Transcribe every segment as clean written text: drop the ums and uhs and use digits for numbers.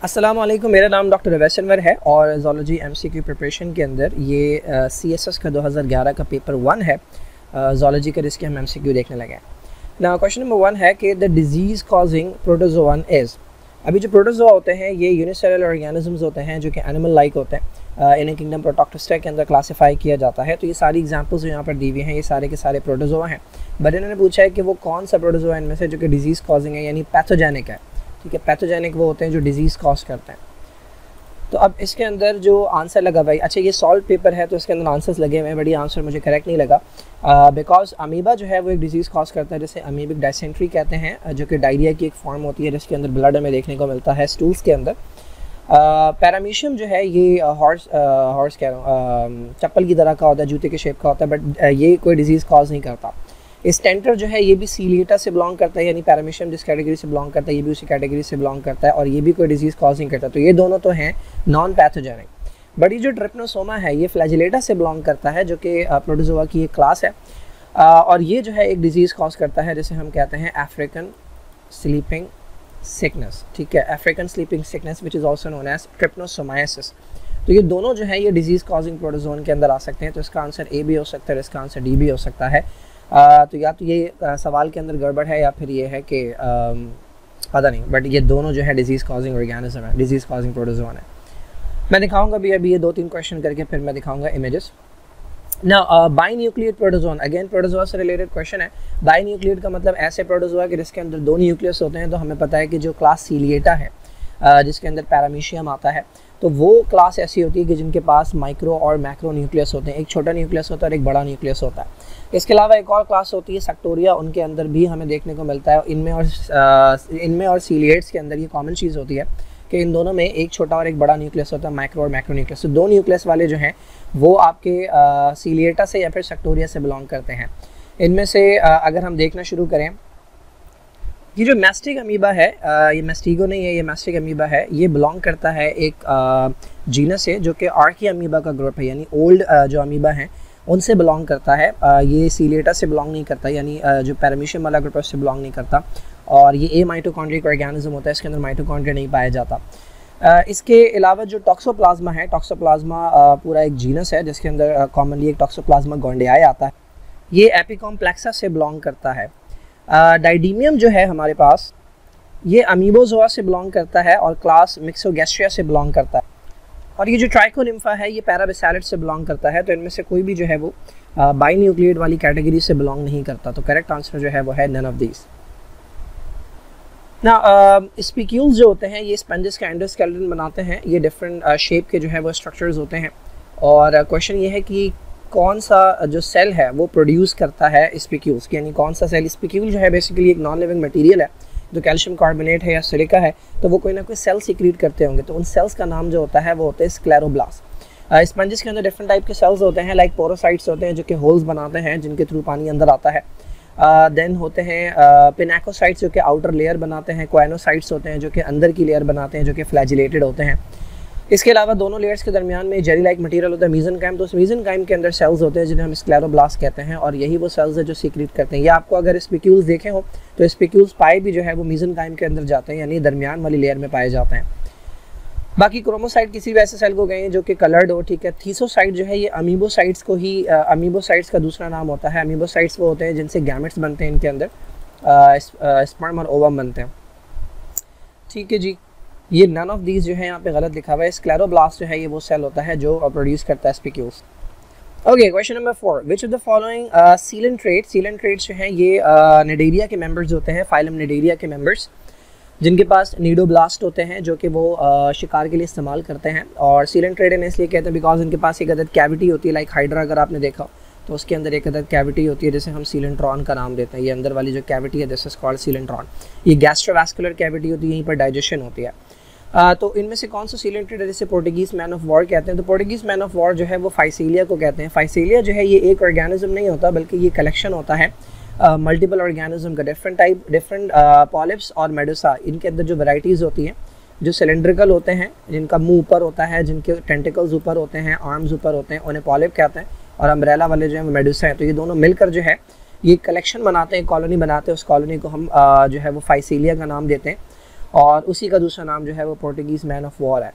अस्सलाम वालेकुम। मेरा नाम डॉक्टर रवैस अनवर है और ज़ूलॉजी एमसीक्यू प्रिपरेशन के अंदर ये सीएसएस का 2011 का पेपर 1 है ज़ूलॉजी का, जिसके हम एमसीक्यू देखने लगे हैं। ना क्वेश्चन नंबर 1 है कि the disease causing protozoa is. अभी जो प्रोटोजोआ होते हैं ये यूनिसेलुलर ऑर्गेनिजम्स होते हैं जो कि एनिमल लाइक होते हैं। इन्हें किंगडम प्रोटोक्टिस्टा के अंदर क्लासीफाई किया जाता है। तो ये सारी एग्जांपल्स जो यहाँ पर दी हुई हैं ये सारे के सारे प्रोटोजोआ हैं। बट इन्होंने पूछा है कि वो कौन सा प्रोटोजोआ इनमें से जो कि डिजीज़ कॉजिंग है, यानी पैथोजेनिक है। ठीक है, पैथोजेनिक वो होते हैं जो डिजीज़ कॉज करते हैं। तो अब इसके अंदर जो आंसर लगा भाई, अच्छा ये सॉल्व पेपर है तो इसके अंदर आंसर्स लगे हुए हैं, बट ये आंसर मुझे करेक्ट नहीं लगा बिकॉज अमीबा जो है वो एक डिजीज़ कॉज करता है जिसे अमीबिक डायसेंट्री कहते हैं, जो कि डायरिया की एक फॉर्म होती है जिसके अंदर ब्लड हमें देखने को मिलता है स्टूल्स के अंदर। पैरामीशियम जो है ये हॉर्स कह रहा हूँ, चप्पल की तरह का होता है, जूते के शेप का होता है, बट ये कोई डिजीज़ कॉज नहीं करता। स्टेंटर जो है ये भी सीलिएटा से बिलोंग करता है, यानी पैरामीशियम जिस कैटेगरी से बिलोंग करता है ये भी उसी कैटेगरी से बिलोंग करता है, और ये भी कोई डिजीज़ कॉज नहीं करता। तो ये दोनों तो हैं नॉन पैथोजेनिक। बट ये जो ट्रिप्नोसोमा है ये फ्लैजिलेटा से बिलोंग करता है, जो कि प्रोटोजोआ की एक क्लास है, और ये जो है एक डिजीज़ कॉज करता है जिसे हम कहते हैं अफ्रीकन स्लीपिंग सिकनेस। ठीक है, African sleeping sickness which is also known as trypanosomiasis. तो ये दोनों जो है ये डिजीज़ कॉजिंग प्रोटोजोन के अंदर आ सकते हैं। तो इसका आंसर ए भी हो सकता है, इसका आंसर डी भी हो सकता है। तो या तो ये सवाल के अंदर गड़बड़ है या फिर ये है कि पता नहीं, बट ये दोनों जो है डिजीज़ कॉजिंग ऑर्गेनिज्म है, डिजीज़ कॉजिंग प्रोटोजोन है। मैं दिखाऊंगा अभी ये 2-3 क्वेश्चन करके फिर मैं दिखाऊंगा इमेजेस। ना बाइन्यूक्लिएट प्रोटोजोन, अगेन प्रोटोजोआ से रिलेटेड क्वेश्चन है। बाइन्यूक्लिएट का मतलब ऐसे प्रोटोजोआ कि जिसके अंदर 2 न्यूक्लियस होते हैं। तो हमें पता है कि जो क्लास सीलिएटा है जिसके अंदर पैरामीशियम आता है, तो वो क्लास ऐसी होती है कि जिनके पास माइक्रो और मैक्रो न्यूक्लियस होते हैं। एक छोटा न्यूक्लियस होता है और एक बड़ा न्यूक्लियस होता है। इसके अलावा एक और क्लास होती है सेक्टोरिया, उनके अंदर भी हमें देखने को मिलता है। इनमें और सीलिएट्स के अंदर ये कॉमन चीज़ होती है कि इन दोनों में एक छोटा और एक बड़ा न्यूक्लियस होता है, माइक्रो और मैक्रो न्यूक्लियस। तो 2 न्यूक्लियस वाले जो हैं वो आपके सीलिएटा से या फिर सेक्टोरिया से बिलोंग करते हैं। इनमें से अगर हम देखना शुरू करें, ये जो मैस्टिक अमीबा है, ये मैस्टिगो नहीं है, ये मैस्टिक अमीबा है। ये बिलोंग करता है एक जीनस है जो कि आर्की अमीबा का ग्रुप है, यानी ओल्ड जो अमीबा हैं उनसे बिलोंग करता है। ये सीलिएटा से बिलोंग नहीं करता, यानी जो पैरामीशियम वाला ग्रुप है उससे बिलोंग नहीं करता। और ये ए माइटोकॉन्ड्रिया ऑर्गेनिज्म होता है, इसके अंदर माइटोकॉन्ड्रिया नहीं पाया जाता। इसके अलावा जो टॉक्सोप्लाज्मा है, टॉक्सोप्लाज्मा पूरा एक जीनस है जिसके अंदर कॉमनली एक टॉक्सोप्लाज्मा गोंडियाई आता है। ये एपिकॉम्प्लेक्सा से बिलोंग करता है। डाइडीमियम जो है हमारे पास ये अमीबोजोआ से बिलोंग करता है और क्लास मिक्सोगैस्ट्रिया से बिलोंग करता है। और ये जो ट्राइकोनिम्फा है ये पैराबैसेलिड से बिलोंग करता है। तो इनमें से कोई भी जो है वो बाइन्यूक्लिएट वाली कैटेगरी से बिलोंग नहीं करता। तो करेक्ट आंसर जो है वो है नन ऑफ दीज। ना स्पिक्यूल्स जो होते हैं ये स्पंजेस का एंडोस्केलेटन बनाते हैं। ये डिफरेंट शेप के जो है वो स्ट्रक्चर्स होते हैं। और क्वेश्चन ये है कि कौन सा जो सेल है वो प्रोड्यूस करता है स्पिक्यूल्स, यानी कौन सा सेल। स्पिक्यूल जो है बेसिकली एक नॉन लिविंग मटेरियल है, जो कैल्शियम कार्बोनेट है या सिलिका है, तो वो कोई ना कोई सेल सीक्रेट करते होंगे। तो उन सेल्स का नाम जो होता है वो होता है स्क्लेरोब्लास्ट। स्पंजेस के अंदर डिफरेंट टाइप के सेल्स होते हैं, लाइक पोरोसाइट्स होते हैं जो कि होल्स बनाते हैं जिनके थ्रू पानी अंदर आता है। देन होते हैं पिनाकोसाइट्स जो कि आउटर लेयर बनाते हैं। क्वाइनोसाइट्स होते हैं जो कि अंदर की लेयर बनाते हैं, जो कि फ्लैजिलेटेड होते हैं। इसके अलावा दोनों लेयर्स के दरमियान में जेली लाइक मटेरियल होता है मीज़ेनकाइम। तो उस मीज़ेनकाइम के अंदर सेल्स होते हैं जिन्हें हम स्क्लेरोब्लास्ट कहते हैं, और यही वो सेल्स है जो सीक्रेट करते हैं। या आपको अगर स्पिक्यूल्स देखे हो तो स्पिक्यूल्स पाए भी जो है वो मीज़ेनकाइम के अंदर जाते हैं, यानी दरमियान वाली लेयर में पाए जाते हैं। बाकी क्रोमोसाइट किसी भी ऐसे सेल को गए जो कि कलर्ड हो। ठीक है, थीसोसाइट जो है ये अमीबोसाइट्स को ही अमीबोसाइट्स का दूसरा नाम होता है। अमीबोसाइट्स वो होते हैं जिनसे गैमेट्स बनते हैं, इनके अंदर स्पर्म और ओवम बनते हैं। ठीक है जी, ये नन ऑफ दीज जो है यहाँ पे गलत लिखा हुआ है। स्क्लेरोब्लास्ट जो है ये वो सेल होता है जो प्रोड्यूस करता है spicules. Okay, question number 4, which of the following coelenterate. Coelenterates जो हैं ये निडेरिया के मेंबर्स होते हैं, फाइलम निडेरिया के मेंबर्स, जिनके पास नीडोब्लास्ट होते हैं जो कि वो शिकार के लिए इस्तेमाल करते हैं। और सीलेंट्रेट इन्हें इसलिए कहते हैं बिकॉज इनके पास एक अदद कैविटी होती है, लाइक हाइड्रा अगर आपने देखा तो उसके अंदर एक अदद कैविटी होती है जिसे हम सीलेंट्रॉन का नाम देते हैं। ये अंदर वाली जो कैविटी है दिस इज कॉल्ड सीलेंट्रॉन। ये गैस्ट्रोवैस्कुलर कैविटी होती है, यहीं पर डाइजेशन होती है। तो इनमें से कौन सा सीलेंट्रेट है जिसे पोर्टुगीज़ मैन ऑफ वॉर कहते हैं। तो पोर्टुगीज़ मैन ऑफ वॉर जो है वो फाइसीलिया को कहते हैं। फाइसीलिया जो है ये एक ऑर्गेनिज्म नहीं होता बल्कि ये कलेक्शन होता है मल्टीपल ऑर्गेनिज्म का। डिफरेंट पॉलिप्स और मेडुसा, इनके अंदर जो वैराइटीज़ होती हैं जो सिलेंड्रिकल होते हैं, जिनका मुंह ऊपर होता है, जिनके टेंटिकल्स ऊपर होते हैं, आर्म्स ऊपर होते हैं, उन्हें पॉलिप कहते हैं। और अम्ब्रेला वाले जो है वो मेडुसा हैं। तो ये दोनों मिलकर जो है ये कलेक्शन बनाते हैं, कॉलोनी बनाते हैं। उस कॉलोनी को हम जो है वो फाइसीलिया का नाम देते हैं। और उसी का दूसरा नाम जो है वो पोर्टुगीज़ मैन ऑफ वॉर है।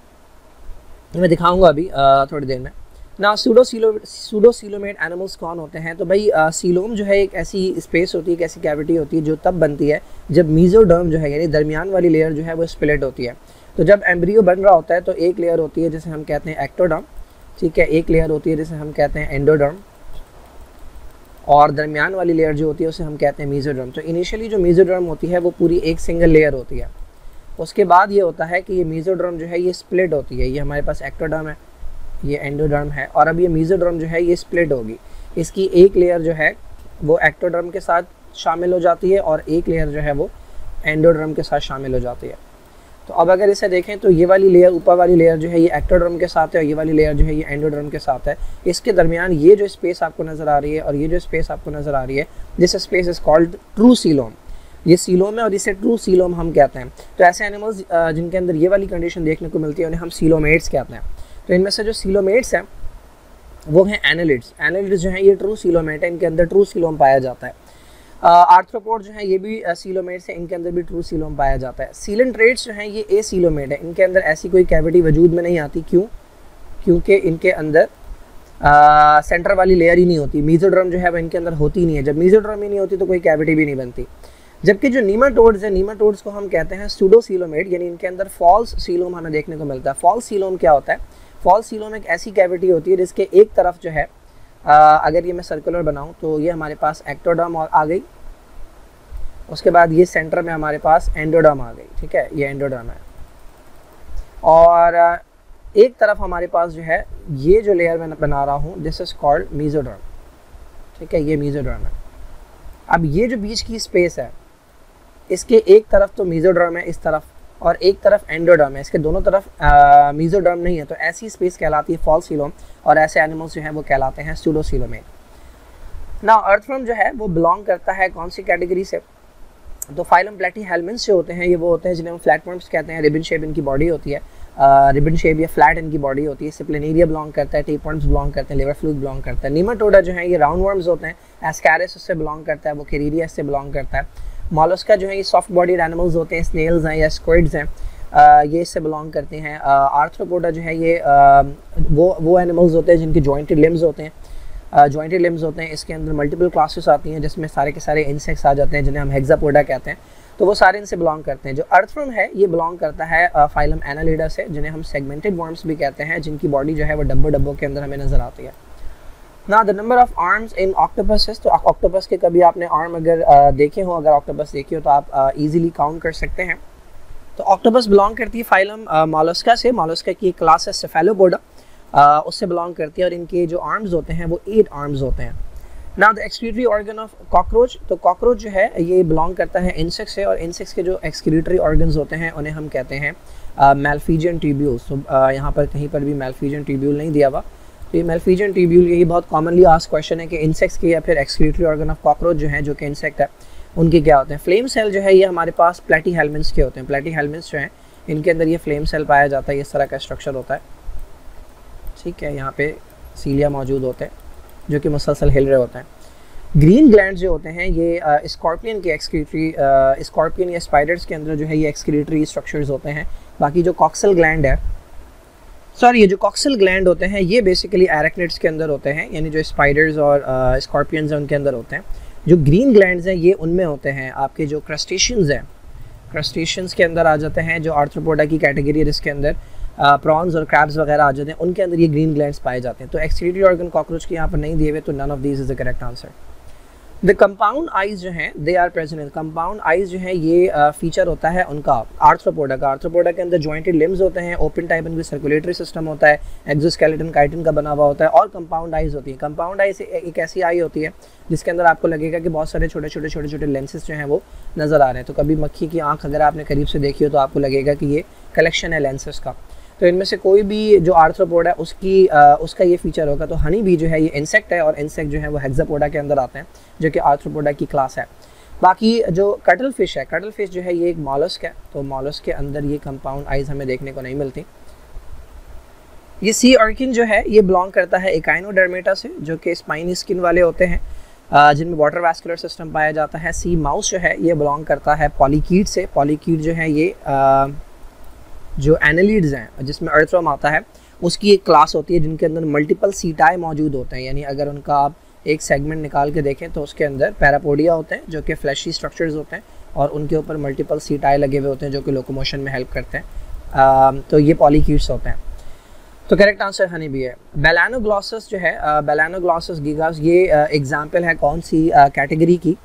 मैं दिखाऊंगा अभी थोड़ी देर में। ना सूडोसीलोमेट एनिमल्स कौन होते हैं? तो भाई सीलोम जो है एक ऐसी स्पेस होती है, एक ऐसी कैविटी होती है जो तब बनती है जब मीजोडर्म जो है यानी दरमियान वाली लेयर जो है वो स्प्लिट होती है। तो जब एम्ब्रियो बन रहा होता है तो एक लेयर होती है जिसे हम कहते हैं एक्टोडर्म, ठीक है, एक लेयर होती है जिसे हम कहते हैं एंडोडर्म, और दरमियान वाली लेयर जो होती है उसे हम कहते हैं मीजोडर्म। तो इनिशियली जो मीजोडर्म होती है वो पूरी एक सिंगल लेयर होती है। उसके बाद ये होता है कि ये मीजोडर्म जो है ये स्प्लिट होती है। ये हमारे पास एक्टोडर्म है, ये एंडोडर्म है, और अब ये मीजोडर्म जो है ये स्प्लिट होगी। इसकी एक लेयर जो है वो एक्टोडर्म के साथ शामिल हो जाती है और एक लेयर जो है वो एंडोडर्म के साथ शामिल हो जाती है। तो अब अगर इसे देखें तो ये वाली लेयर, ऊपर वाली लेयर जो है ये एक्टोडर्म के साथ है और ये वाली लेयर जो है ये एंडोडर्म के साथ है। इसके दरमियान ये जो स्पेस आपको नज़र आ रही है और ये जो स्पेस आपको नज़र आ रही है, this space is called true coelom. ये सीलोम है और इसे ट्रू सीलोम हम कहते हैं। तो ऐसे एनिमल्स जिनके अंदर ये वाली कंडीशन देखने को मिलती है उन्हें हम सीलोमेट्स कहते हैं। तो इनमें से जो सीलोमेट्स हैं वो हैं एनालिड्स। एनालिड्स जो हैं ये ट्रू सीलोमेट है, इनके अंदर ट्रू सीलोम पाया जाता है। आर्थ्रोपोड जो है ये भी सीलोमेट्स है, इनके अंदर भी ट्रू सीलोम पाया जाता है। सीलेंट्रेट्स जो हैं ये ए सीलोमेट है, इनके अंदर ऐसी कोई कैविटी वजूद में नहीं आती। क्यों? क्योंकि इनके अंदर सेंटर वाली लेयर ही नहीं होती। मीजोड्रम जो है वो इनके अंदर होती नहीं है। जब मीजोड्रम ही नहीं होती तो कोई कैविटी भी नहीं बनती। जबकि जो नीमाटोड्स हैं, नीमाटोड्स को हम कहते हैं सूडोसीलोमेट, यानी इनके अंदर फॉल्स सीलोम हमें देखने को मिलता है। फॉल्स सीलोम क्या होता है? फॉल्स सीलोम एक ऐसी कैविटी होती है जिसके एक तरफ जो है अगर ये मैं सर्कुलर बनाऊं तो ये हमारे पास एक्टोडर्म आ गई, उसके बाद ये सेंटर में हमारे पास एंडोडर्म आ गई, ठीक है, ये एंडोडर्म है, और एक तरफ हमारे पास जो है ये जो लेयर मैं बना रहा हूँ दिस इज कॉल्ड मीजोडर्म, ठीक है, ये मीजोडर्म है। अब ये जो बीच की स्पेस है इसके एक तरफ तो मीजोडर्म है इस तरफ और एक तरफ एंडोडर्म है, इसके दोनों तरफ मीजोडर्म नहीं है, तो ऐसी स्पेस कहलाती है फॉल्स सीलोम, और ऐसे एनिमल्स जो हैं वो कहलाते हैं सूडोसीलोमेट। ना अर्थवर्म जो है वो बिलोंग करता है कौन सी कैटेगरी से? तो फाइलम प्लेटीहेल्मिन्थ्स जो होते हैं ये वो होते हैं जिन्हें हम फ्लैटवर्म्स कहते हैं। रिबन शेप इनकी बॉडी होती है, रिबन शेप या फ्लैट इनकी बॉडी होती है। सिप्लेनेरिया बिलोंग करता है, टेपवर्म्स बिलोंग करते हैं, लिवर फ्लूइड बिलोंग करता है। नीमाटोडा जो है ये राउंड वर्म्स होते हैं, एस्कैरिस उससे बिलोंग करता है, वो केरिरिया इससे बिलोंग करता है। मॉलस्का जो है ये सॉफ्ट बॉडीड एनिमल्स होते हैं, स्नेल्स हैं या स्क्विड्स हैं, ये इससे बिलोंग करते हैं। आर्थ्रोपोडा जो है ये वो एनिमल्स होते हैं जिनके जॉइंटेड लिम्स होते हैं, जॉइंटेड लिम्स होते हैं। इसके अंदर मल्टीपल क्लासेस आती हैं जिसमें सारे के सारे इंसेक्ट्स आ जाते हैं जिन्हें हम हेक्सापोडा कहते हैं, तो वो सारे इनसे बिलोंग करते हैं। जो अर्थवर्म है ये बिलोंग करता है फाइलम एनालिडा से, जिन्हें हम सेगमेंटेड वर्म्स भी कहते हैं, जिनकी बॉडी जो है वो डब्बों के अंदर हमें नजर आती है। ना the number of arms in octopus, तो ऑक्टोपस के कभी आपने आर्म अगर देखे हो, अगर ऑक्टोपस देखे हो तो आप इजीली काउंट कर सकते हैं। तो ऑक्टोपस बिलोंग करती है फाइलम मोलस्का से। मोलस्का की एक क्लास है सेफेलोपोडा, उससे बिलोंग करती है, और इनके जो आर्म्स होते हैं वो 8 आर्म्स होते हैं। Now the excretory organ of cockroach, तो कॉकरोच जो है ये बिलोंग करता है इंसेक्ट से, और इंसेक्ट्स के जो एक्सक्रीटरी ऑर्गन्स होते हैं उन्हें हम कहते हैं मैल्फीजियन ट्यूब्यूल्स। तो यहाँ पर कहीं पर भी मैल्फीजियन ट्यूब्यूल नहीं दिया हुआ, तो ये मैल्फीजियन ट्यूब्यूल, यही बहुत कॉमनली आस्क क्वेश्चन है कि इंसेक्ट्स के या फिर एक्सक्रीटरी ऑर्गन ऑफ कॉकरोच जो है, जो कि इंसेक्ट है, उनके क्या होते हैं। फ्लेम सेल जो है ये हमारे पास प्लेटीहेल्मिन्थ्स के होते हैं। प्लेटीहेल्मिन्थ्स जो हैं इनके अंदर ये फ्लेम सेल पाया जाता है, इस तरह का स्ट्रक्चर होता है, ठीक है। यहाँ पे सीलिया मौजूद होते हैं जो कि मुसलसल हिल रहे होते हैं। ग्रीन ग्लैंड जो होते हैं ये स्कॉर्पियन के एक्सक्रीटरी, स्कॉर्पियन या स्पाइडर्स के अंदर जो है ये एक्सक्रीटरी स्ट्रक्चर्स होते हैं। बाकी जो कॉक्सल ग्लैंड है, ये जो कॉक्सल ग्लैंड होते हैं ये बेसिकली एरेक्निड्स के अंदर होते हैं, यानी जो स्पाइडर्स और स्कॉर्पियंस हैं उनके अंदर होते हैं। जो ग्रीन ग्लैंड्स हैं ये उनमें होते हैं। आपके जो क्रस्टेशियंस हैं, क्रस्टेशियंस के अंदर आ जाते हैं, जो आर्थ्रोपोडा की कैटेगरी है जिसके अंदर प्रॉन्स और क्रैब्स वगैरह आ जाते हैं, उनके अंदर ये ग्रीन ग्लैंड्स पाए जाते हैं। तो एक्सक्रीटरी ऑर्गन कॉकरोच के यहाँ पर नहीं दिए हुए, तो none of these is the correct answer. The compound eyes जो हैं they are present. Compound eyes जो है ये फीचर होता है उनका आर्थ्रोपोडा का। आर्थ्रोपोडा के अंदर जॉइंटेड लिम्स होते हैं, ओपन टाइप इनका सर्कुलेटरी सिस्टम होता है, एक्सोस्केलेटन काइटिन का बना हुआ होता है, और कंपाउंड आइज होती है। कंपाउंड आइज एक ऐसी आई होती है जिसके अंदर आपको लगेगा कि बहुत सारे छोटे छोटे लेंसेज जो हैं वो नज़र आ रहे हैं। तो कभी मक्खी की आंख अगर आपने करीब से देखी हो तो आपको लगेगा कि ये कलेक्शन है लेंसेज का। तो इनमें से कोई भी जो आर्थ्रोपोडा है उसका ये फीचर होगा। तो हनी बी जो है ये इंसेक्ट है, और इंसेक्ट जो है वो हेक्सापोडा के अंदर आते हैं, जो कि आर्थ्रोपोडा की क्लास है। बाकी जो कटल फिश है, कटल फिश जो है ये एक मॉलस्क है, तो मॉलस्क के अंदर ये कंपाउंड आइज हमें देखने को नहीं मिलती। ये सी अर्किन जो है ये बिलोंग करता है एकाइनोडर्मेटा से, जो कि स्पाइनी स्किन वाले होते हैं। जिनमें वाटर वैस्कुलर सिस्टम पाया जाता है। सी माउस जो है ये बिलोंग करता है पॉलीकीट से। पॉलीकीट जो है ये जो एनालिड्स हैं जिसमें अर्थवर्म आता है उसकी एक क्लास होती है जिनके अंदर मल्टीपल सीटाई मौजूद होते हैं, यानी अगर उनका आप एक सेगमेंट निकाल के देखें तो उसके अंदर पैरापोडिया होते हैं जो कि फ्लैशी स्ट्रक्चर्स होते हैं और उनके ऊपर मल्टीपल सीटाई लगे हुए होते हैं जो कि लोकोमोशन में हेल्प करते हैं। तो ये पॉलीकीट्स होते हैं। तो करेक्ट आंसर हनी भी है। बेलानोग्लॉसस जो है, बेलानोग्लॉसस गिगास, ये एग्जाम्पल है कौन सी कैटेगरी की?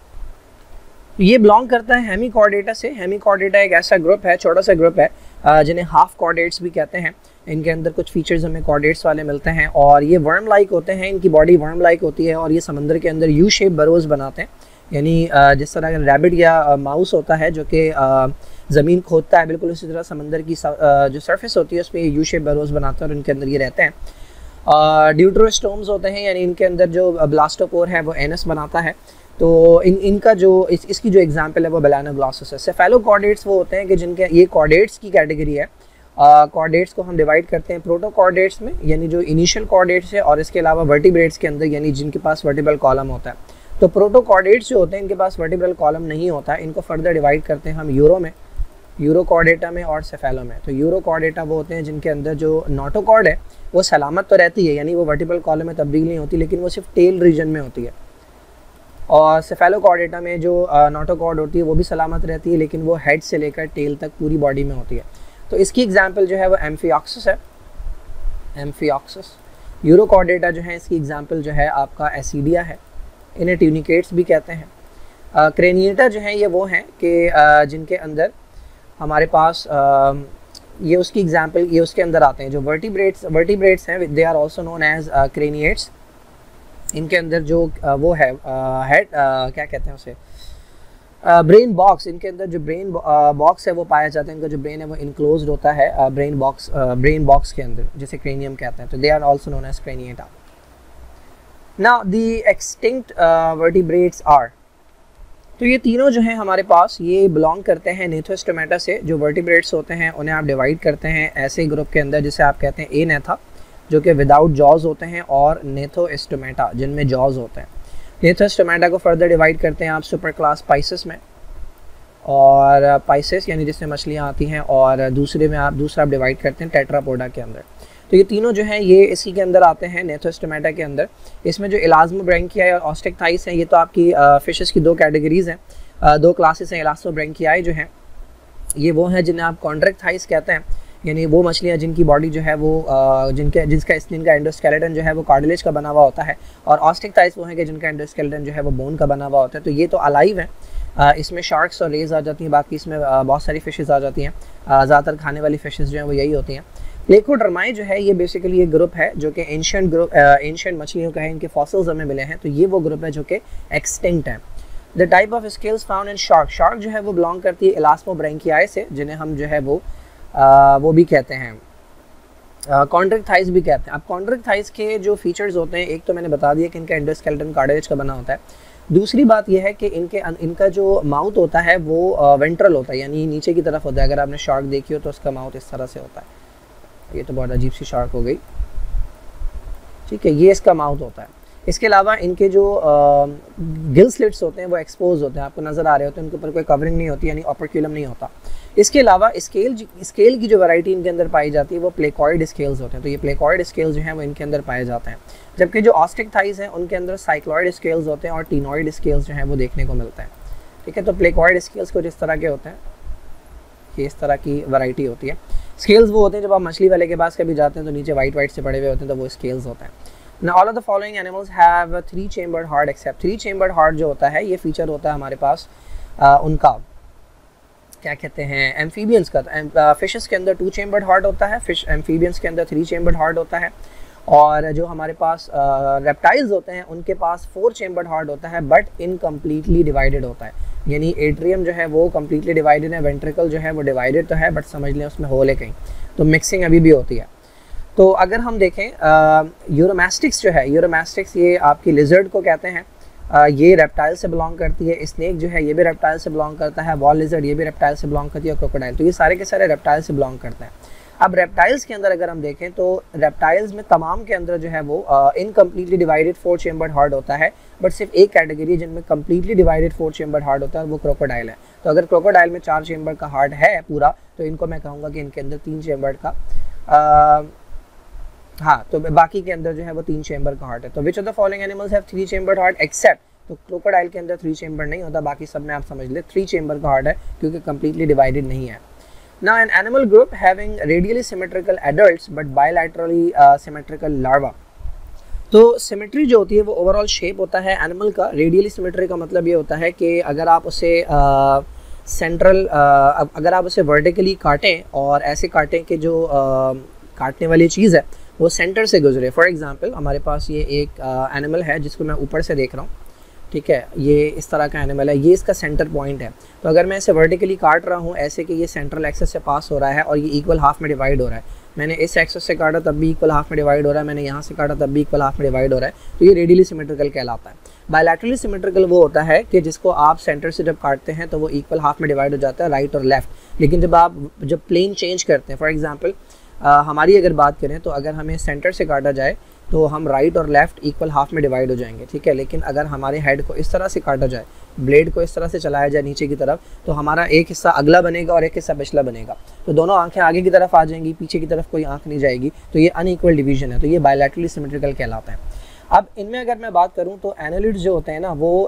ये बिलोंग करता है हेमिकॉर्डेटा से। हेमिकॉर्डेटा एक ऐसा ग्रुप है, छोटा सा ग्रुप है जिन्हें हाफ कॉर्डेट्स भी कहते हैं। इनके अंदर कुछ फीचर्स हमें कॉर्डेट्स वाले मिलते हैं और ये वर्म लाइक होते हैं, इनकी बॉडी वर्म लाइक होती है और ये समंदर के अंदर यू शेप बरोज बनाते हैं, यानी जिस तरह रैबिट या माउस होता है जो कि ज़मीन खोदता है, बिल्कुल उसी तरह समंदर की जो सरफेस होती है उस पर यू शेप बरोज बनाते हैं और इनके अंदर ये रहते हैं। ड्यूटरोस्टोम्स होते हैं, यानी इनके अंदर जो ब्लास्टोपोर है वो एनस बनाता है। तो इनका जो इसकी जो एग्जांपल है वो बेलानोग्लॉसस है। सेफेलोकॉर्डेट्स वो होते हैं कि जिनके ये कॉर्डेट्स की कैटेगरी है। कॉर्डेट्स को हम डिवाइड करते हैं प्रोटोकॉर्डेट्स में, यानी जो इनिशियल कॉर्डेट्स है, और इसके अलावा वर्टिब्रेट्स के अंदर, यानी जिनके पास वर्टिब्रल कॉलम होता है। तो प्रोटोकॉर्डेट्स जो होते हैं इनके पास वर्टिब्रल कॉलम नहीं होता है। इनको फर्दर डिवाइड करते हैं हम यूरो में, यूरोकॉर्डेटा में और सेफेलो में। तो यूरोकॉर्डेटा वो होते हैं जिनके अंदर जो नोटोकॉर्ड है वो सलामत तो रहती है, यानी वो वर्टिब्रल कॉलम में तब्दील नहीं होती, लेकिन वो सिर्फ टेल रीजन में होती है। और सेफेलोकॉर्डेटा में जो नोटोकॉर्ड होती है वो भी सलामत रहती है, लेकिन वो हेड से लेकर टेल तक पूरी बॉडी में होती है। तो इसकी एग्जांपल जो है वो एम्फिऑक्सस है, एम्फिऑक्सस। यूरोकॉर्डेटा जो है इसकी एग्जांपल जो है आपका एसिडिया है, इन्हें ट्यूनिकेट्स भी कहते हैं। क्रेनिएटा जो है ये वो हैं कि जिनके अंदर हमारे पास ये उसकी एग्जांपल ये उसके अंदर आते हैं। जो वर्टिब्रेट्स हैं they are also known as craniates. इनके अंदर जो वो है हेड क्या कहते हैं उसे, ब्रेन बॉक्स। इनके अंदर जो ब्रेन बॉक्स है वो पाया जाता है। इनका जो ब्रेन है वो इनक्लोज्ड होता है ब्रेन बॉक्स के अंदर, जिसे क्रेनियम कहते हैं। तो they are also known as craniata. Now the extinct vertebrates are, तो ये तीनों जो हैं हमारे पास ये बिलोंग करते हैं नेथोस्टोमेटा से। जो वर्टिब्रेट्स होते हैं उन्हें आप डिवाइड करते हैं ऐसे ग्रुप के अंदर जिसे आप कहते हैं ए नेथा, जो कि विदाउट जॉज होते हैं, और नेथोस्टोमेटा जिनमें जॉज होते हैं। नेथोस्टोमेटा को फर्दर डिवाइड करते हैं आप सुपर क्लास पाइसेस में, और पाइसेस यानी जिसमें मछलियाँ आती हैं, और दूसरा आप डिवाइड करते हैं टेट्रापोडा के अंदर। तो ये तीनों जो हैं ये इसी के अंदर आते हैं, नेथोस्टोमेटा के अंदर। इसमें जो इलास्मोब्रैंकियाई और ऑस्टेक्टाइस हैं ये तो आपकी फिशेस की दो कैटेगरीज हैं, दो क्लासेस हैं। इलास्मोब्रैंकियाई जो हैं ये वो हैं जिन्हें आप कॉन्ट्रैक्टाइस कहते हैं, यानी वो मछलियाँ जिनकी बॉडी जो है वो जिनका एंडोस्केलेटन जो है वो कार्टिलेज का बना हुआ होता है, और ऑस्टेक्टाइस वो हैं कि जिनका एंडोस्केलेटन जो है वो बोन का बना हुआ होता है। तो ये तो अलाइव हैं, इसमें शार्क्स और रेज आ जाती हैं, बाकी इसमें बहुत सारी फिशेस आ जाती हैं। ज़्यादातर खाने वाली फिशेस जो हैं वो यही होती हैं। प्लेकोडर्माई जो है ये बेसिकली एक ग्रुप है जो कि एंशिएंट मछलियों का है, इनके फॉसिल्स हमें मिले हैं। तो ये वो ग्रुप है जो कि एक्सटिंक्ट है। The type of scales found in shark जो है वो बिलोंग करती है इलास्मोब्रैंकियाई से, जिन्हें हम जो है वो भी कहते हैं कॉन्ट्रैक्टाइस भी कहते हैं। अब कॉन्ट्रैक्टाइस के जो फीचर्स होते हैं, एक तो मैंने बता दिया कि इनका एंडोस्केलेटन कार्टिलेज का बना होता है। दूसरी बात यह है कि इनका जो माउथ होता है वो वेंट्रल होता है, यानी नीचे की तरफ होता है। अगर आपने शार्क देखी हो तो उसका माउथ इस तरह से होता है। ये तो बहुत अजीब सी शार्क हो गई, ठीक है, ये इसका माउथ होता है। इसके अलावा इनके जो गिल स्लिट्स होते हैं वो एक्सपोज होते हैं, आपको नज़र आ रहे होते हैं, उनके ऊपर कोई कवरिंग नहीं होती, यानी ऑपरक्यूलम नहीं होता। इसके अलावा स्केल की जो वैरायटी इनके अंदर पाई जाती है वो प्लेकॉइड स्केल्स होते हैं। तो ये प्लेकॉइड स्केल्स जो हैं वो इनके अंदर पाए जाते हैं, जबकि जो ऑस्टेक्टाइस हैं उनके अंदर साइक्लॉइड स्केल्स होते हैं और टीनॉइड स्केल्स जो हैं वो देखने को मिलते हैं, ठीक है। तो प्लेकॉइड स्केल्स कुछ इस तरह के होते हैं, ये इस तरह की वैरायटी होती है। स्केल्स वो होते हैं जब आप मछली वाले के पास कभी जाते हैं तो नीचे वाइट से पड़े हुए होते हैं, तो वो स्केल्स होते हैं। Now all of the following animals have a 3-chambered heart except 3-chambered heart जो होता है ये फीचर होता है हमारे पास उनका क्या कहते हैं एम्फीबियंस का। तो फिशेस के अंदर 2-chambered heart होता है, एम्फीबियंस के अंदर 3-chambered heart होता है, और जो हमारे पास रेप्टाइल्स होते हैं उनके पास 4-chambered heart होता है, बट इनकम्प्लीटली डिवाइडेड होता है। यानी एट्रियम जो है वो कम्प्लीटली डिवाइडेड है, वेंट्रिकल जो है वो डिवाइडेड तो है, बट समझ लें उसमें होल है कहीं, तो मिक्सिंग अभी भी होती है। तो अगर हम देखें यूरोमैस्टिक्स जो है, यूरोमैस्टिक्स ये आपकी लिजर्ड को कहते हैं, ये रेप्टाइल से बिलोंग करती है। स्नेक जो है ये भी रेप्टाइल से बिलोंग करता है, वॉल लिजर्ड ये भी रेप्टाइल से बिलोंग करती है, और क्रोकोडाइल, तो ये सारे के सारे रेप्टाइल से बिलोंग करते हैं। अब रेप्टाइल्स के अंदर अगर हम देखें तो रेप्टाइल्स में तमाम के अंदर जो है वो इनकम्प्लीटली डिवाइडेड 4 चेम्बर्ड हार्ट होता है, बट सिर्फ एक कैटेगरी जिनमें कम्प्लीटली डिवाइडेड 4 चेम्बर्ड हार्ट होता है वो क्रोकोडाइल है। तो अगर क्रोकोडाइल में 4 चेम्बर का हार्ट है पूरा, तो इनको मैं कहूँगा कि इनके अंदर 3 चेम्बर का हाँ, तो बाकी के अंदर जो है वो 3 चेम्बर का हार्ट है। तो which of the following animals have 3 chambered heart except, तो क्रोकोडाइल के अंदर 3 चेम्बर नहीं होता, बाकी सब में आप समझ ले 3 चेम्बर का हार्ट है क्योंकि कम्प्लीटली डिवाइडेड नहीं है। Now an animal group having radially symmetrical adults but bilaterally symmetrical larva। तो सिमेट्री जो होती है वो ओवरऑल शेप होता है एनिमल का। रेडियली सिमेट्री का मतलब ये होता है कि अगर आप उसे अगर आप उसे वर्टिकली काटें और ऐसे काटें कि जो काटने वाली चीज़ है वो सेंटर से गुजरे। फॉर एग्जांपल हमारे पास ये एक एनिमल है जिसको मैं ऊपर से देख रहा हूँ, ठीक है, ये इस तरह का एनिमल है, ये इसका सेंटर पॉइंट है। तो अगर मैं इसे वर्टिकली काट रहा हूँ ऐसे कि ये सेंट्रल एक्सेस से पास हो रहा है और ये इक्वल हाफ में डिवाइड हो रहा है, मैंने इस एक्सेस से काटा तब भी इक्वल हाफ में डिवाइड हो रहा है, मैंने यहाँ से काटा तब भी इक्वल हाफ में डिवाइड हो रहा है, तो ये रेडियली सिमेट्रिकल कहलाता है। बायलैटरली सिमेट्रिकल वो होता है कि जिसको आप सेंटर से जब काटते हैं तो वो इक्वल हाफ में डिवाइड हो जाता है, राइट और लेफ्ट। लेकिन जब प्लेन चेंज करते हैं, फॉर एग्जाम्पल हमारी अगर बात करें तो अगर हमें सेंटर से काटा जाए तो हम राइट और लेफ्ट इक्वल हाफ में डिवाइड हो जाएंगे, ठीक है। लेकिन अगर हमारे हेड को इस तरह से काटा जाए, ब्लेड को इस तरह से चलाया जाए नीचे की तरफ, तो हमारा एक हिस्सा अगला बनेगा और एक हिस्सा पिछला बनेगा। तो दोनों आंखें आगे की तरफ आ जाएंगी, पीछे की तरफ कोई आंख नहीं जाएगी, तो ये अनइक्वल डिवीजन है, तो ये बायलैटरली सिमेट्रिकल कहलाता है। अब इनमें अगर मैं बात करूँ तो एनालिड्स जो होते हैं ना वो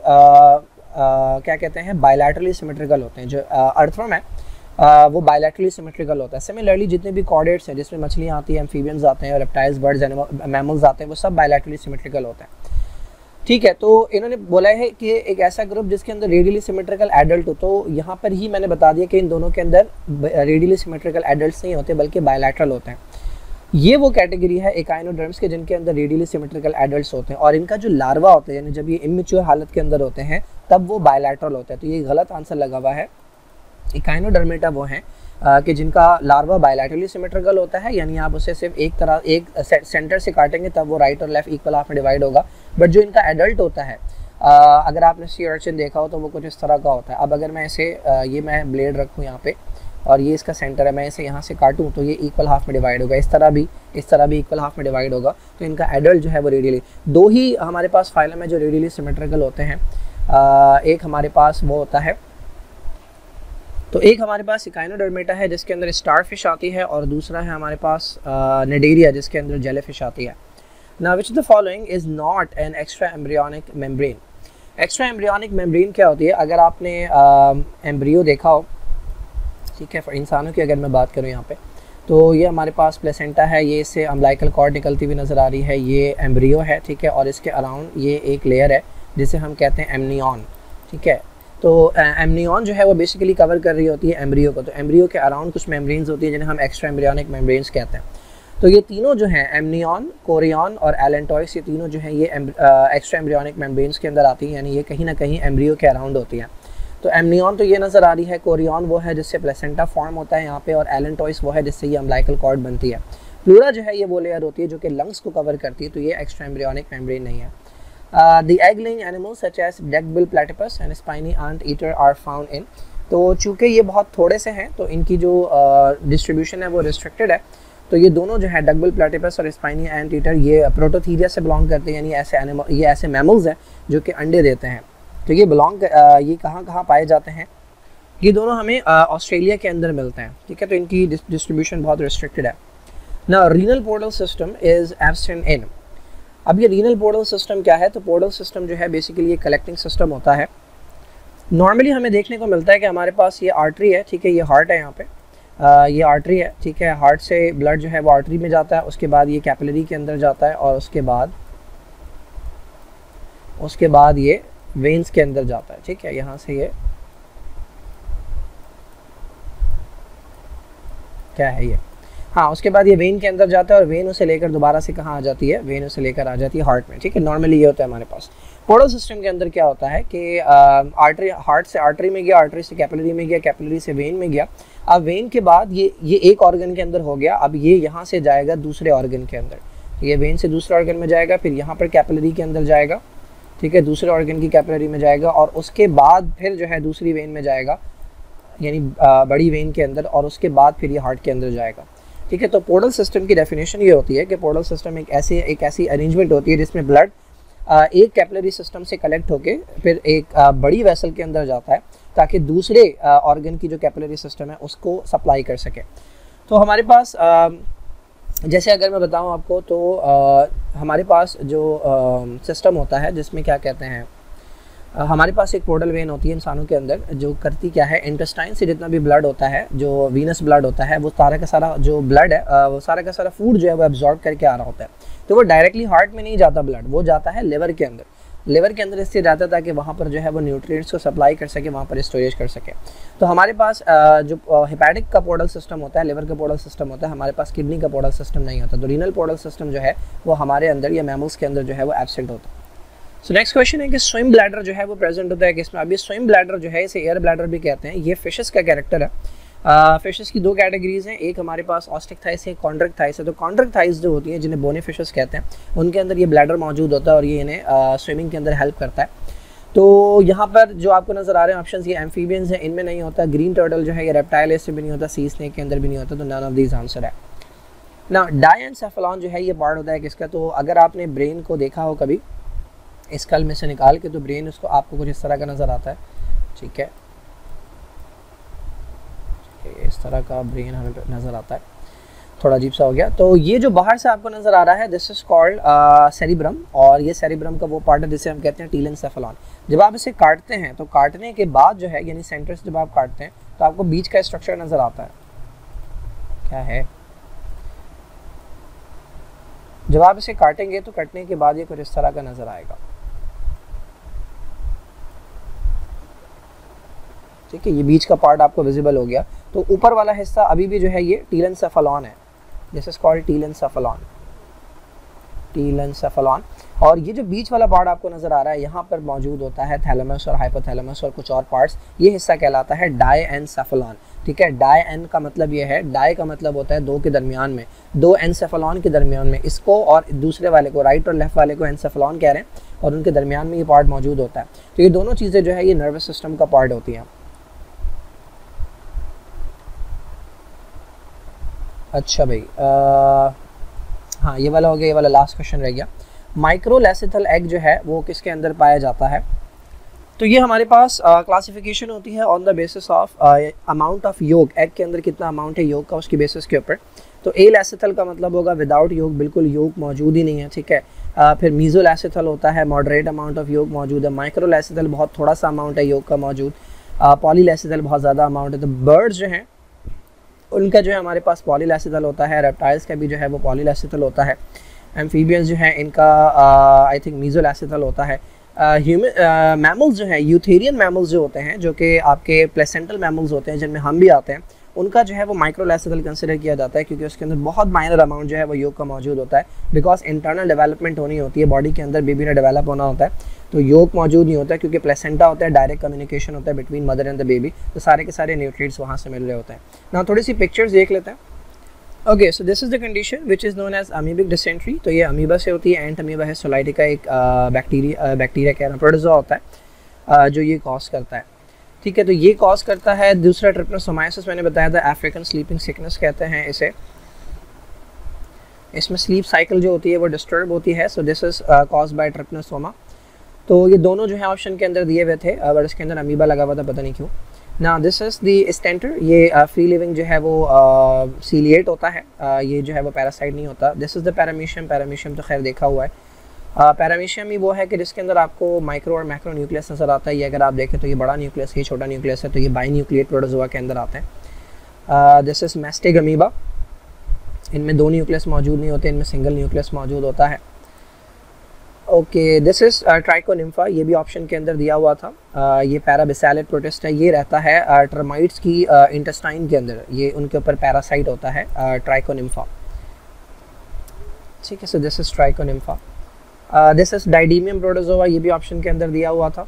क्या कहते हैं, बायलैटरली सिमेट्रिकल होते हैं। जो अर्थवर्म है वो बायलैटरली सिमेट्रिकल होता है। सिमिलरली जितने भी कॉर्डेट्स हैं जिसमें मछलियाँ आती हैं, एम्फीबियंस आते हैं, रेप्टाइल्स, बर्ड्स, मैमल्स आते हैं, वो सब बायलैटरली सिमेट्रिकल होते हैं, ठीक है। तो इन्होंने बोला है कि एक ऐसा ग्रुप जिसके अंदर रेडियली सिमेट्रिकल एडल्ट हो, तो यहाँ पर ही मैंने बता दिया कि इन दोनों के अंदर रेडियली सिमेट्रिकल एडल्ट्स नहीं होते बल्कि बायलैटरल होते हैं। ये वो कैटेगरी है एकाइनोडर्म्स के जिनके अंदर रेडियली सिमेट्रिकल एडल्ट्स होते हैं, और इनका जो लार्वा होता है यानी जब ये इमेच्योर हालत के अंदर होते हैं तब वो बायलैटरल होता है। तो ये गलत आंसर लगा हुआ है। इकाइनोडर्मेटा वो हैं कि जिनका लार्वा बायलैटरली सिमेट्रिकल होता है, यानी आप उसे सिर्फ एक सेंटर से काटेंगे तब वो राइट और लेफ्ट इक्वल हाफ में डिवाइड होगा। बट जो इनका एडल्ट होता है, अगर आपने सी अर्चिन देखा हो तो वो कुछ इस तरह का होता है। अब अगर मैं इसे ये मैं ब्लेड रखूँ यहाँ पे और ये इसका सेंटर है, मैं इसे यहाँ से काटूँ तो ये इक्वल हाफ में डिवाइड होगा, इस तरह भी इक्वल हाफ में डिवाइड होगा। तो इनका एडल्ट जो है वो रेडियली, दो ही हमारे पास फाइलम है जो रेडियली सिमेट्रिकल होते हैं। एक हमारे पास वो होता है, तो एक हमारे पास इकाइनोडर्मेटा है जिसके अंदर स्टारफिश आती है, और दूसरा है हमारे पास नेडेरिया जिसके अंदर जेलीफिश आती है। Now which of the following is not an extra embryonic membrane. Extra embryonic membrane क्या होती है? अगर आपने एम्ब्रियो देखा हो, ठीक है, फॉर इंसानों की अगर मैं बात करूँ यहाँ पे, तो ये हमारे पास प्लेसेंटा है, ये इससे अम्बिलिकल कॉर्ड निकलती हुई नज़र आ रही है, ये एम्ब्रियो है, ठीक है, और इसके अराउंड ये एक लेयर है जिसे हम कहते हैं एमनियन, ठीक है। तो एमनियन जो है वो बेसिकली कवर कर रही होती है एम्ब्रियो को। तो एम्ब्रियो के अराउंड कुछ मेम्ब्रेन्स होती है जिन्हें हम एक्स्ट्रा एम्ब्रियोनिक मेम्ब्रेन्स कहते हैं। तो ये तीनों जो हैं, एमनियन, कोरियन और एलेंटॉइस, ये तीनों जो हैं ये एक्स्ट्रा एम्ब्रियोनिक मेम्ब्रेन्स के अंदर आती हैं, यानी ये कहीं ना कहीं एम्ब्रियो के अराउंड होती हैं। तो एमनियन तो ये नज़र आ रही है, कोरियन वो है जिससे प्लेसेंटा फॉर्म होता है यहाँ पे, और एलेंटॉइस वो है जिससे ये अम्बिलिकल कॉर्ड बनती है। प्लूरा जो है ये वो लेयर होती है जो कि लंग्स को कवर करती है, तो ये एक्स्ट्रा एम्ब्रियोनिक मेम्ब्रेन नहीं है। The egg-laying animals such as duck-bill platypus and spiny ant-eater are found in। तो चूँकि ये बहुत थोड़े से हैं तो इनकी जो डिस्ट्रीब्यूशन है वो रिस्ट्रिक्टेड है। तो ये दोनों जो है डक-बिल प्लेटिपस और स्पाइनी एंट-ईटर, ये प्रोटोथीरिया से बिलोंग करते हैं, यानी ऐसे एनिमल, ये ऐसे मैमल्स हैं जो कि अंडे देते हैं। तो ये ये कहाँ पाए जाते हैं? ये दोनों हमें ऑस्ट्रेलिया के अंदर मिलते हैं, ठीक है। तो इनकी डिस्ट्रीब्यूशन बहुत रिस्ट्रिक्टेड है। ना renal portal system is absent in. अब ये रीनल पोर्टल सिस्टम क्या है? तो पोर्टल सिस्टम जो है बेसिकली ये कलेक्टिंग सिस्टम होता है। नॉर्मली हमें देखने को मिलता है कि हमारे पास ये आर्टरी है, ठीक है, ये हार्ट है यहाँ पे, ये आर्टरी है, ठीक है। हार्ट से ब्लड जो है वो आर्टरी में जाता है, उसके बाद ये कैपिलरी के अंदर जाता है, और उसके बाद ये वेन्स के अंदर जाता है, ठीक है। यहाँ से ये क्या है ये, हाँ, उसके बाद ये वेन के अंदर जाता है, और वेन उसे लेकर दोबारा से कहाँ आ जाती है? वेन उसे लेकर आ जाती है हार्ट में, ठीक है। नॉर्मली ये होता है हमारे पास। पोर्टल सिस्टम के अंदर क्या होता है कि आर्टरी, हार्ट से आर्टरी में गया, आर्टरी से कैपिलरी में गया, कैपिलरी से वेन में गया। अब वेन के बाद ये एक ऑर्गन के अंदर हो गया, अब ये यहाँ से जाएगा दूसरे ऑर्गन के अंदर। ये वेन से दूसरे ऑर्गन में जाएगा, फिर यहाँ पर कैपिलरी के अंदर जाएगा, ठीक है, दूसरे ऑर्गन की कैपिलरी में जाएगा, और उसके बाद फिर जो है दूसरी वेन में जाएगा, यानी बड़ी वेन के अंदर, और उसके बाद फिर ये हार्ट के अंदर जाएगा, ठीक है। तो पोर्टल सिस्टम की डेफिनेशन ये होती है कि पोर्टल सिस्टम एक ऐसी अरेंजमेंट होती है जिसमें ब्लड एक कैपिलरी सिस्टम से कलेक्ट होके फिर एक बड़ी वेसल के अंदर जाता है ताकि दूसरे ऑर्गन की जो कैपिलरी सिस्टम है उसको सप्लाई कर सके। तो हमारे पास जैसे अगर मैं बताऊं आपको तो हमारे पास जो सिस्टम होता है जिसमें क्या कहते हैं, हमारे पास एक पोर्टल वेन होती है इंसानों के अंदर जो करती क्या है, इंटेस्टाइन से जितना भी ब्लड होता है, जो वीनस ब्लड होता है, वो सारा का सारा जो ब्लड है वो सारा का सारा फूड जो है वो एब्जॉर्ब करके आ रहा होता है। तो वो डायरेक्टली हार्ट में नहीं जाता ब्लड, वो जाता है लिवर के अंदर। लिवर के अंदर इसलिए जाता है ताकि वहाँ पर जो है वो न्यूट्रिएंट्स को सप्लाई कर सके, वहाँ पर स्टोरेज कर सके। तो हमारे पास जो हेपेटिक का पोर्टल सिस्टम होता है, लिवर का पोर्टल सिस्टम होता है, हमारे पास किडनी का पोर्टल सिस्टम नहीं होता। तो रीनल पोर्टल सिस्टम जो है वो हमारे अंदर या मैमल्स के अंदर जो है वो एब्सेंट होता है। सो नेक्स्ट क्वेश्चन है कि स्विम ब्लैडर जो है वो प्रेजेंट होता है किसमें। अभी स्विम ब्लैडर जो है इसे एयर ब्लैडर भी कहते हैं। ये फिशेस का कैरेक्टर है। फिशेस की दो कैटेगरीज हैं, एक हमारे पास ऑस्टिकथाइस है, कॉन्ड्रिकथाइस है। तो कॉन्ड्रिकथाइस जो होती हैं जिन्हें बोनी फिशेस कहते हैं, उनके अंदर ये ब्लैडर मौजूद होता है और ये इन्हें स्विमिंग के अंदर हेल्प करता है। तो यहाँ पर जो आपको नजर आ रहे हैं ऑप्शंस, ये एम्फीबियंस हैं, इनमें नहीं होता। ग्रीन टर्टल जो है ये रेप्टाइल से भी नहीं होता, सी स्नेक के अंदर भी नहीं होता। तो नन ऑफ दीज आंसर है ना। डायनसेफेलॉन जो है ये पार्ट होता है किसका। तो अगर आपने ब्रेन को देखा हो कभी स्कल में से निकाल के, तो ब्रेन उसको आपको कुछ इस तरह का नज़र आता है। ठीक है, इस तरह का ब्रेन हमें नज़र आता है, थोड़ा अजीब सा हो गया। तो ये जो बाहर से आपको नज़र आ रहा है दिस इज़ कॉल्ड सेरिब्रम, और ये सेरिब्रम का वो पार्ट है जिसे हम कहते हैं टीलेंसेफेलॉन। जब आप इसे काटते हैं तो काटने के बाद जो है यानी सेंटर से जब आप काटते हैं तो आपको बीच का स्ट्रक्चर नज़र आता है। क्या है, जब आप इसे काटेंगे तो कटने के बाद ये कुछ इस तरह का नज़र आएगा। ठीक है, ये बीच का पार्ट आपको विजिबल हो गया। तो ऊपर वाला हिस्सा अभी भी जो है ये टीलेंसेफेलॉन है। This is called telencephalon, telencephalon. और ये जो बीच वाला पार्ट आपको नजर आ रहा है, यहाँ पर मौजूद होता है थैलेमस और हाइपोथैलेमस और कुछ और पार्ट्स। ये हिस्सा कहलाता है डायएनसेफेलॉन। ठीक है, डायएन का मतलब ये है, डाई का मतलब होता है दो के दरमियान में, दो एनसेफेलॉन के दरमियान में। इसको और दूसरे वाले को, राइट और लेफ्ट वाले को एनसेफेलॉन कह रहे हैं, और उनके दरमियान में ये पार्ट मौजूद होता है। तो ये दोनों चीज़ें जो है ये नर्वस सिस्टम का पार्ट होती हैं। अच्छा भाई, हाँ ये वाला हो गया, ये वाला लास्ट क्वेश्चन रह गया। माइक्रोलेसिथल एग जो है वो किसके अंदर पाया जाता है। तो ये हमारे पास क्लासिफिकेशन होती है on the basis of amount of yolk, egg के अंदर कितना अमाउंट है योग का, उसकी बेसिस के ऊपर। तो ए लेसिथल का मतलब होगा विदाउट योग, बिल्कुल योग मौजूद ही नहीं है। ठीक है, फिर मीजोलेसिथल होता है, मॉडरेट अमाउंट ऑफ योग मौजूद है। माइक्रोलेसिथल बहुत थोड़ा सा अमाउंट है योग का मौजूद। पॉलीलेसिथल बहुत ज़्यादा अमाउंट है। तो बर्ड्स जो हैं उनका जो है हमारे पास पॉलीलेसिथल होता है, रेप्टाइल्स का भी जो है वो पॉलीलेसिथल होता है। एम्फीबियंस जो है इनका आई थिंक मीजोलेसिथल होता है। ह्यूमन मैमल्स जो हैं, यूथेरियन मैमल्स जो होते हैं, जो कि आपके प्लेसेंटल मैमल्स होते हैं जिनमें हम भी आते हैं, उनका जो है वो माइक्रोलेसिथल कंसिडर किया जाता है, क्योंकि उसके अंदर बहुत माइनर अमाउंट जो है वो योग का मौजूद होता है। बिकॉज इंटरनल डेवलपमेंट होनी होती है, बॉडी के अंदर बेबी ने डेवलप होना होता है, तो योग मौजूद नहीं होता है, क्योंकि प्लेसेंटा होता है, डायरेक्ट कम्युनिकेशन होता है between mother and the baby. तो सारे के सारे न्यूट्रिएंट्स वहाँ से मिल रहे होते हैं ना। थोड़ी सी पिक्चर्स देख लेते हैं। Okay, so this is the condition which is known as amoebic dysentery. तो ये अमीबा से होती है, एंट अमीबा है, सोलाइटी का एक बैक्टीरिया कह रहा हूँ, प्रोटोजोआ होता है जो ये कॉज करता है। ठीक है, तो ये कॉज करता है। दूसरा ट्रिपनोसोमाइसिस मैंने बताया था, अफ्रीकन स्लीपिंग सिकनेस कहते हैं इसे। इसमें स्लीप साइकिल जो होती है वो डिस्टर्ब होती है। So this is cause by trypanosoma. तो ये दोनों जो है ऑप्शन के अंदर दिए हुए थे, बट इसके अंदर अमीबा लगा हुआ था, पता नहीं क्यों ना। दिस इज द स्टेंटर, ये फ्री लिविंग जो है वो सीलिएट होता है, ये जो है वो पैरासाइट नहीं होता। This is the paramecium, paramecium तो खैर देखा हुआ है। पैरामीशियम ही वो है कि जिसके अंदर आपको माइक्रो और मैक्रो न्यूक्लियस नज़र आता है। ये अगर आप देखें तो ये बड़ा न्यूक्लियस, ये छोटा न्यूक्लियस है, तो ये बाइन्यूक्लिएट प्रोटोजोआ के अंदर आते हैं। दिस इज मैस्टिक अमीबा, इनमें दो न्यूक्लियस मौजूद नहीं होते, इनमें सिंगल न्यूक्लियस मौजूद होता है। ओके, दिस इज ट्राइकोनिम्फा, ये भी ऑप्शन के अंदर दिया हुआ था। ये पैराबिसैलिड प्रोटिस्ट है, ये रहता है टर्माइट्स की इंटेस्टाइन के अंदर, ये उनके ऊपर पैरासाइट होता है ट्राइकोनिम्फा। ठीक है, so this is trichonympha. This is didymium protozoa, ये भी ऑप्शन के अंदर दिया हुआ था।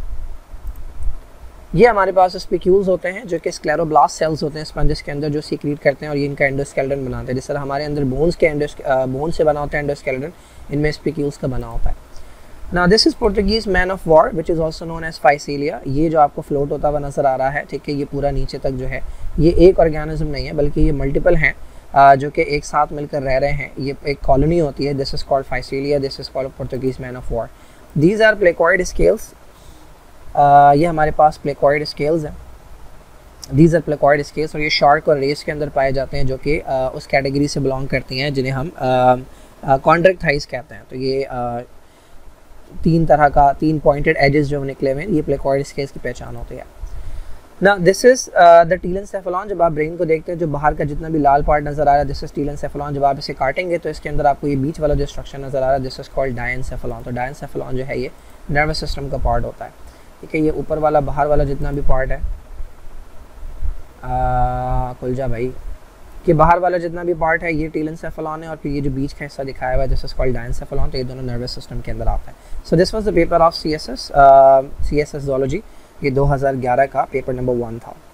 ये हमारे पास स्पिक्यूल्स होते हैं जो कि स्क्लेरोब्लास्ट सेल्स होते हैं स्पंजेस के अंदर, जो सीक्रेट करते हैं और ये इनका एंडोस्केलेटन बनाते हैं। जिस तरह हमारे अंदर बोन्स के बोन से बना होता है एंडोस्केलेटन, इनमें स्पिक्यूल्स का बना होता है। ना this is Portuguese man of war which is also known as physalia. ये जो आपको फ्लोट होता हुआ नज़र आ रहा है, ठीक है, ये पूरा नीचे तक जो है ये एक ऑर्गेनिज्म नहीं है, बल्कि ये मल्टीपल हैं। जो कि एक साथ मिलकर रह रहे हैं। ये एक कॉलोनी होती है, this is called physalia, this is called Portuguese man of war. These are placoid scales, ये हमारे पास प्लेकॉइड स्केल्स हैं। दीज आर प्लेकॉइड स्केल्स, और ये शार्क और रेस के अंदर पाए जाते हैं, जो कि उस कैटेगरी से बिलोंग करती हैं जिन्हें हम कॉन्ट्रैक्टाइज कहते हैं। तो ये तीन तरह का, तीन पॉइंटेड एजेस जो निकले हुए हैं, ये प्लेकॉइड स्केल्स की पहचान होती है। ना दिस इज़ द टीलेंसेफेलॉन। जब आप ब्रेन को देखते हैं, जो बाहर का जितना भी लाल पार्ट नज़र आ रहा है, दिस इज़ टीलेंसेफेलॉन। जब आप इसे काटेंगे तो इसके अंदर आपको ये बीच वाला जो स्ट्रक्चर नज़र आ रहा है, दिस इज़ कॉल्ड डायनसेफेलॉन। तो डायनसेफेलॉन जो है ये नर्वस सिस्टम का पार्ट होता है, ठीक है। ये ऊपर वाला, बाहर वाला जितना भी पार्ट है, खुल जा भाई, कि बाहर वाला जितना भी पार्ट है ये टीलेंसेफेलॉन है, और फिर ये जो बीच का हिस्सा दिखाया हुआ है दिस इज़ कॉल्ड डायनसेफेलॉन। तो ये दोनों नर्वस सिस्टम के अंदर आता है। So this was the paper of CSS zoology. ये 2011 का पेपर नंबर 1 था।